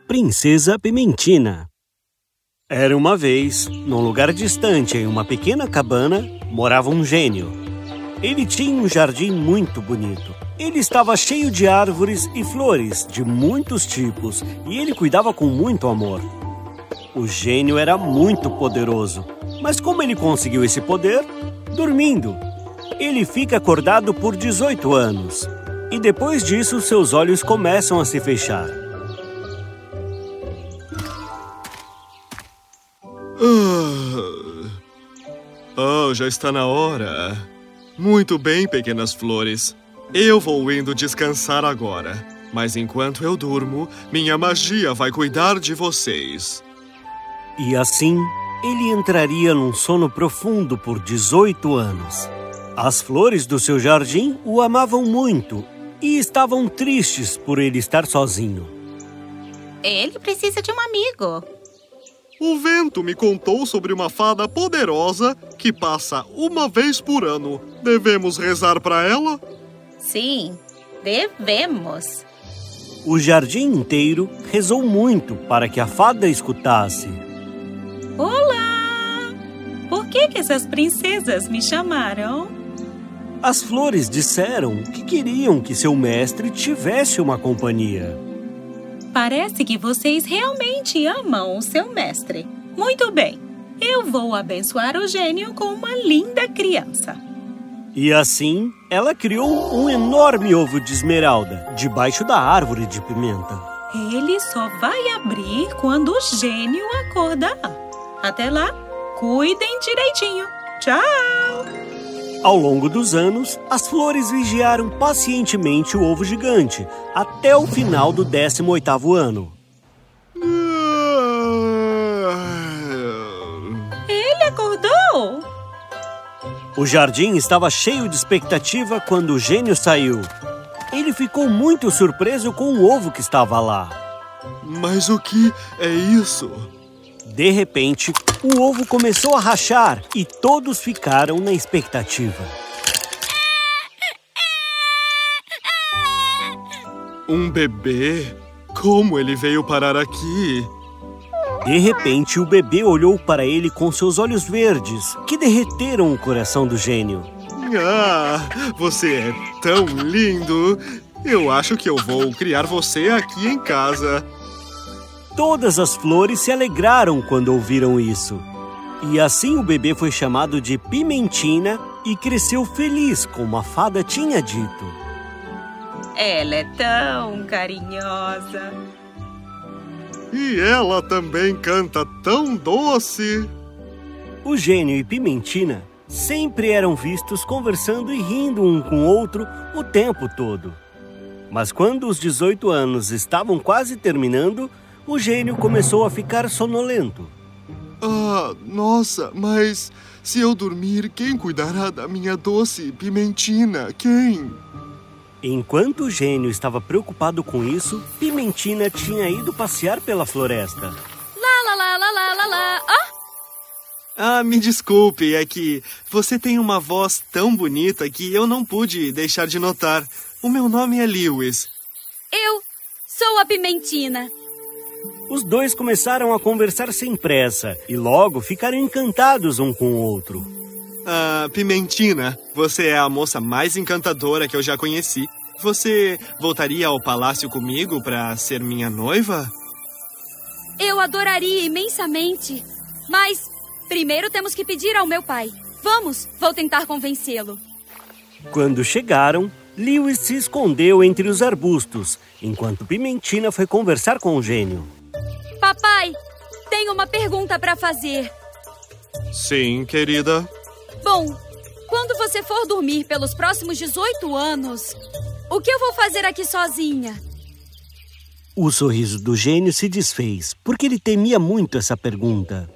Princesa Pimentina. Era uma vez, num lugar distante, em uma pequena cabana, morava um gênio. Ele tinha um jardim muito bonito. Ele estava cheio de árvores e flores de muitos tipos e ele cuidava com muito amor. O gênio era muito poderoso, mas como ele conseguiu esse poder? Dormindo. Ele fica acordado por 18 anos e depois disso seus olhos começam a se fechar. Já está na hora. Muito bem, pequenas flores. Eu vou indo descansar agora. Mas enquanto eu durmo, minha magia vai cuidar de vocês. E assim, ele entraria num sono profundo por 18 anos. As flores do seu jardim o amavam muito e estavam tristes por ele estar sozinho. Ele precisa de um amigo. O vento me contou sobre uma fada poderosa que passa uma vez por ano. Devemos rezar para ela? Sim, devemos. O jardim inteiro rezou muito para que a fada escutasse. Olá! Por que essas princesas me chamaram? As flores disseram que queriam que seu mestre tivesse uma companhia. Parece que vocês realmente amam o seu mestre. Muito bem, eu vou abençoar o gênio com uma linda criança. E assim, ela criou um enorme ovo de esmeralda debaixo da árvore de pimenta. Ele só vai abrir quando o gênio acordar. Até lá, cuidem direitinho. Tchau! Ao longo dos anos, as flores vigiaram pacientemente o ovo gigante até o final do 18º ano. Ele acordou! O jardim estava cheio de expectativa quando o gênio saiu. Ele ficou muito surpreso com o ovo que estava lá. Mas o que é isso? De repente, o ovo começou a rachar e todos ficaram na expectativa. Um bebê? Como ele veio parar aqui? De repente, o bebê olhou para ele com seus olhos verdes, que derreteram o coração do gênio. Você é tão lindo! Eu acho que eu vou criar você aqui em casa. Todas as flores se alegraram quando ouviram isso. E assim o bebê foi chamado de Pimentina e cresceu feliz, como a fada tinha dito. Ela é tão carinhosa. E ela também canta tão doce. O gênio e Pimentina sempre eram vistos conversando e rindo um com o outro o tempo todo. Mas quando os 18 anos estavam quase terminando, o gênio começou a ficar sonolento. Nossa, mas se eu dormir, quem cuidará da minha doce Pimentina? Quem? Enquanto o gênio estava preocupado com isso, Pimentina tinha ido passear pela floresta. Lá, lá, lá, lá, lá, lá, lá. Me desculpe, é que você tem uma voz tão bonita que eu não pude deixar de notar. O meu nome é Lewis. Eu sou a Pimentina. Os dois começaram a conversar sem pressa e logo ficaram encantados um com o outro. Pimentina, você é a moça mais encantadora que eu já conheci. Você voltaria ao palácio comigo para ser minha noiva? Eu adoraria imensamente, mas primeiro temos que pedir ao meu pai. Vamos, vou tentar convencê-lo. Quando chegaram, Lewis se escondeu entre os arbustos, enquanto Pimentina foi conversar com o gênio. Papai, tenho uma pergunta para fazer. Sim, querida. Bom, quando você for dormir pelos próximos 18 anos, o que eu vou fazer aqui sozinha? O sorriso do gênio se desfez, porque ele temia muito essa pergunta.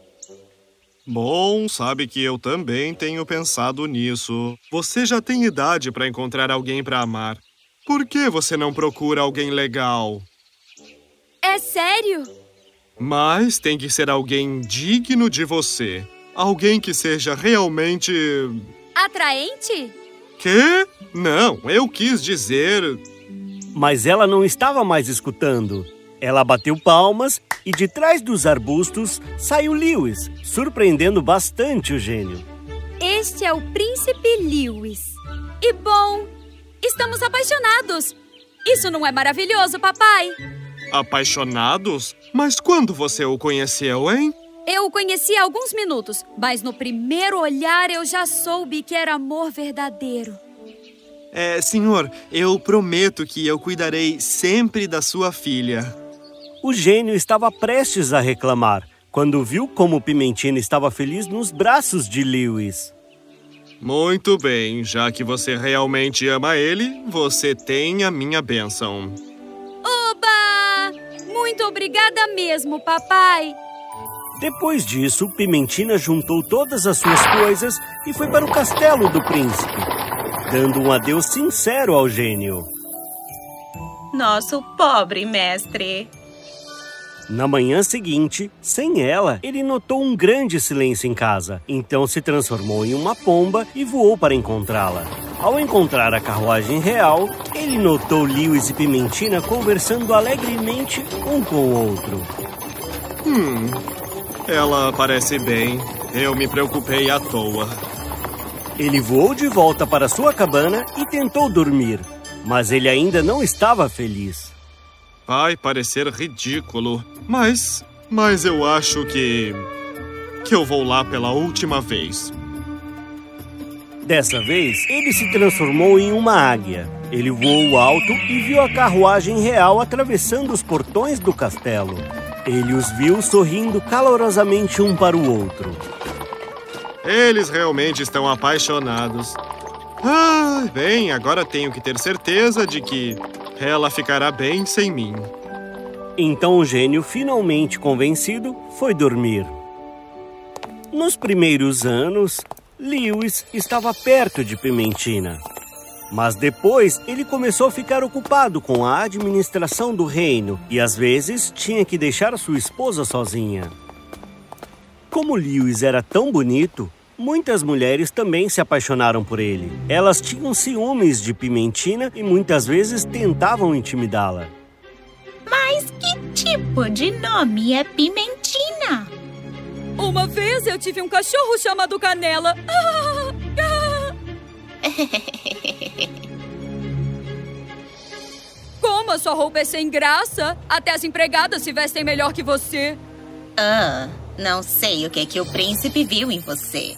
Bom, sabe que eu também tenho pensado nisso. Você já tem idade para encontrar alguém para amar. Por que você não procura alguém legal? É sério? Mas tem que ser alguém digno de você. Alguém que seja realmente... Atraente? Quê? Não, eu quis dizer... Mas ela não estava mais escutando. Ela bateu palmas e de trás dos arbustos saiu Lewis, surpreendendo bastante o gênio. Este é o príncipe Lewis. E bom, estamos apaixonados. Isso não é maravilhoso, papai? Apaixonados? Mas quando você o conheceu, hein? Eu o conheci há alguns minutos, mas no primeiro olhar eu já soube que era amor verdadeiro. Senhor, eu prometo que eu cuidarei sempre da sua filha. O gênio estava prestes a reclamar, quando viu como Pimentina estava feliz nos braços de Lewis. Muito bem, já que você realmente ama ele, você tem a minha bênção. Oba! Muito obrigada mesmo, papai. Depois disso, Pimentina juntou todas as suas coisas e foi para o castelo do príncipe, dando um adeus sincero ao gênio. Nosso pobre mestre. Na manhã seguinte, sem ela, ele notou um grande silêncio em casa. Então se transformou em uma pomba e voou para encontrá-la. Ao encontrar a carruagem real, ele notou Lewis e Pimentina conversando alegremente um com o outro. Ela parece bem. Eu me preocupei à toa. Ele voou de volta para sua cabana e tentou dormir, mas ele ainda não estava feliz. Vai parecer ridículo, mas eu acho que eu vou lá pela última vez. Dessa vez, ele se transformou em uma águia. Ele voou alto e viu a carruagem real atravessando os portões do castelo. Ele os viu sorrindo calorosamente um para o outro. Eles realmente estão apaixonados. Bem, agora tenho que ter certeza de que ela ficará bem sem mim. Então o gênio, finalmente convencido, foi dormir. Nos primeiros anos, Lewis estava perto de Pimentina. Mas depois ele começou a ficar ocupado com a administração do reino e às vezes tinha que deixar sua esposa sozinha. Como Lewis era tão bonito, muitas mulheres também se apaixonaram por ele. Elas tinham ciúmes de Pimentina e muitas vezes tentavam intimidá-la. Mas que tipo de nome é Pimentina? Uma vez eu tive um cachorro chamado Canela. Como a sua roupa é sem graça? Até as empregadas se vestem melhor que você. Não sei o que o príncipe viu em você.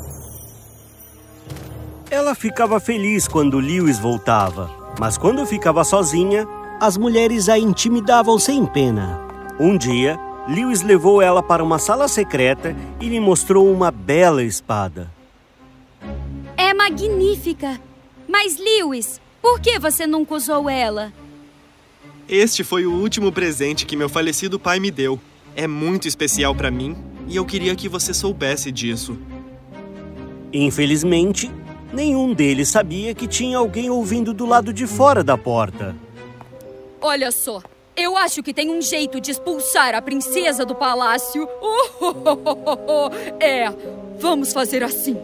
Ela ficava feliz quando Lewis voltava, mas quando ficava sozinha, as mulheres a intimidavam sem pena. Um dia, Lewis levou ela para uma sala secreta e lhe mostrou uma bela espada. É magnífica. Mas, Lewis, por que você nunca usou ela? Este foi o último presente que meu falecido pai me deu. É muito especial para mim e eu queria que você soubesse disso. Infelizmente, nenhum deles sabia que tinha alguém ouvindo do lado de fora da porta. Olha só, eu acho que tem um jeito de expulsar a princesa do palácio. Vamos fazer assim.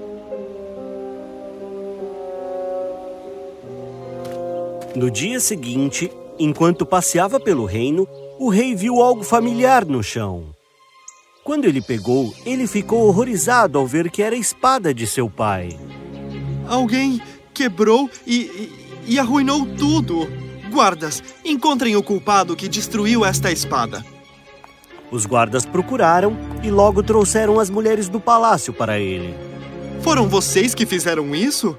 No dia seguinte, enquanto passeava pelo reino, o rei viu algo familiar no chão. Quando ele pegou, ele ficou horrorizado ao ver que era a espada de seu pai. Alguém quebrou e arruinou tudo. Guardas, encontrem o culpado que destruiu esta espada. Os guardas procuraram e logo trouxeram as mulheres do palácio para ele. Foram vocês que fizeram isso?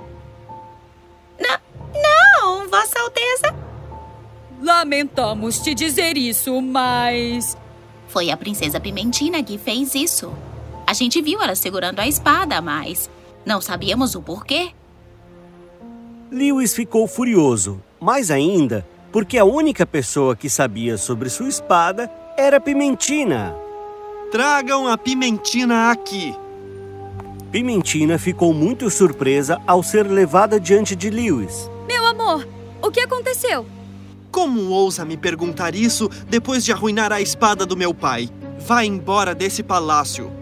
Não, Vossa Alteza. Lamentamos te dizer isso, mas... Foi a princesa Pimentina que fez isso. A gente viu ela segurando a espada, mas não sabíamos o porquê. Lewis ficou furioso, mais ainda porque a única pessoa que sabia sobre sua espada era Pimentina. Tragam a Pimentina aqui. Pimentina ficou muito surpresa ao ser levada diante de Lewis. Meu amor, o que aconteceu? Como ousa me perguntar isso depois de arruinar a espada do meu pai? Vá embora desse palácio.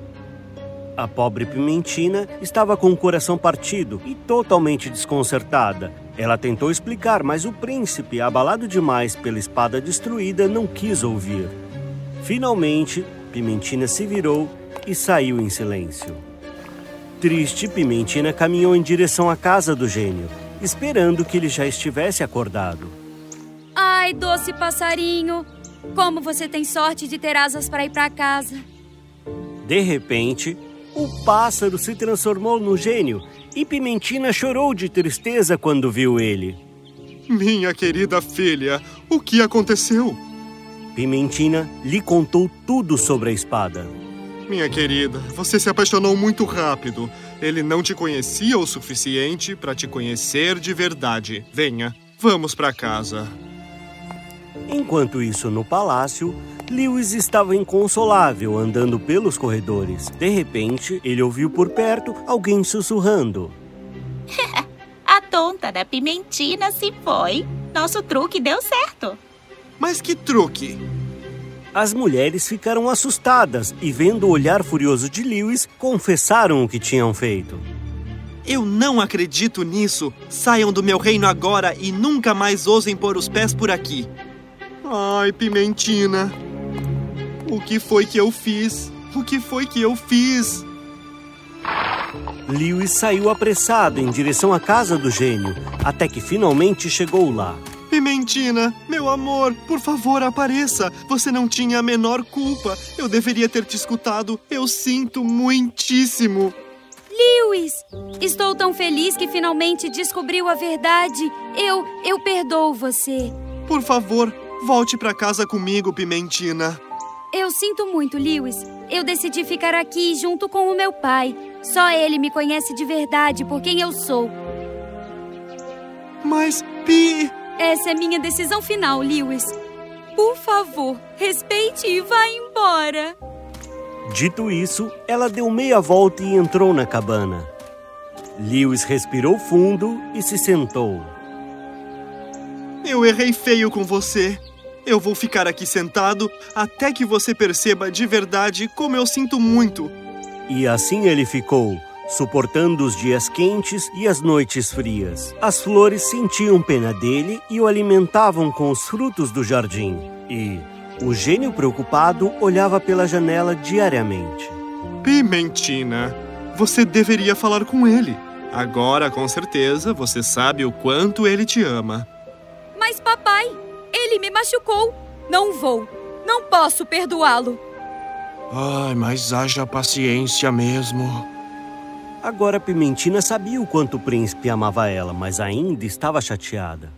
A pobre Pimentina estava com o coração partido e totalmente desconcertada. Ela tentou explicar, mas o príncipe, abalado demais pela espada destruída, não quis ouvir. Finalmente, Pimentina se virou e saiu em silêncio. Triste, Pimentina caminhou em direção à casa do gênio, esperando que ele já estivesse acordado. Ai, doce passarinho, como você tem sorte de ter asas para ir para casa. De repente, o pássaro se transformou no gênio e Pimentina chorou de tristeza quando viu ele. Minha querida filha, o que aconteceu? Pimentina lhe contou tudo sobre a espada. Minha querida, você se apaixonou muito rápido. Ele não te conhecia o suficiente para te conhecer de verdade. Venha, vamos para casa. Enquanto isso, no palácio, Lewis estava inconsolável andando pelos corredores. De repente, ele ouviu por perto alguém sussurrando. A tonta da Pimentina se foi. Nosso truque deu certo. Mas que truque! As mulheres ficaram assustadas e, vendo o olhar furioso de Lewis, confessaram o que tinham feito. Eu não acredito nisso! Saiam do meu reino agora e nunca mais ousem pôr os pés por aqui! Ai, Pimentina! O que foi que eu fiz? O que foi que eu fiz? Lewis saiu apressado em direção à casa do gênio, até que finalmente chegou lá. Pimentina, meu amor, por favor, apareça. Você não tinha a menor culpa. Eu deveria ter te escutado. Eu sinto muitíssimo. Lewis, estou tão feliz que finalmente descobriu a verdade. Eu perdoo você. Por favor, volte para casa comigo, Pimentina. Eu sinto muito, Lewis. Eu decidi ficar aqui junto com o meu pai. Só ele me conhece de verdade por quem eu sou. Mas, Pi... Essa é minha decisão final, Lewis. Por favor, respeite e vá embora. Dito isso, ela deu meia volta e entrou na cabana. Lewis respirou fundo e se sentou. Eu errei feio com você. Eu vou ficar aqui sentado até que você perceba de verdade como eu sinto muito. E assim ele ficou, suportando os dias quentes e as noites frias. As flores sentiam pena dele e o alimentavam com os frutos do jardim. E o gênio preocupado olhava pela janela diariamente. Pimentina, você deveria falar com ele. Agora, com certeza, você sabe o quanto ele te ama. Mas, papai, ele me machucou. Não vou. Não posso perdoá-lo. Ai, mas haja paciência mesmo. Agora Pimentina sabia o quanto o príncipe amava ela, mas ainda estava chateada.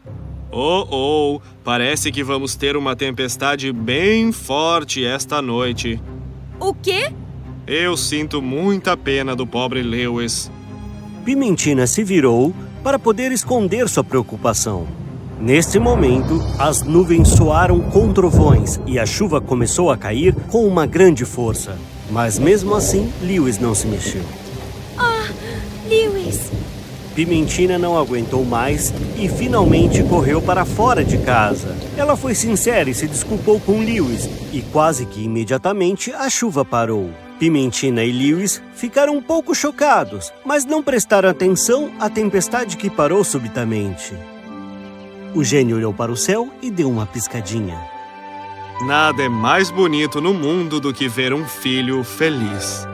Parece que vamos ter uma tempestade bem forte esta noite. O quê? Eu sinto muita pena do pobre Lewis. Pimentina se virou para poder esconder sua preocupação. Neste momento, as nuvens soaram com trovões e a chuva começou a cair com uma grande força. Mas mesmo assim, Lewis não se mexeu. Lewis! Pimentina não aguentou mais e finalmente correu para fora de casa. Ela foi sincera e se desculpou com Lewis, e quase que imediatamente a chuva parou. Pimentina e Lewis ficaram um pouco chocados, mas não prestaram atenção à tempestade que parou subitamente. O gênio olhou para o céu e deu uma piscadinha. Nada é mais bonito no mundo do que ver um filho feliz.